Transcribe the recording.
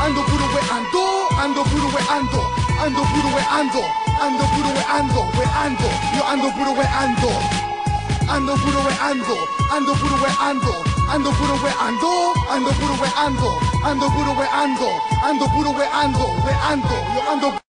ando puro weando, ando puro weando, ando puro weando, ando puro weando, weando, yo ando puro weando, ando puro weando, ando puro weando, ando puro weando, ando puro weando, ando puro weando, ando puro weando, weando, yo ando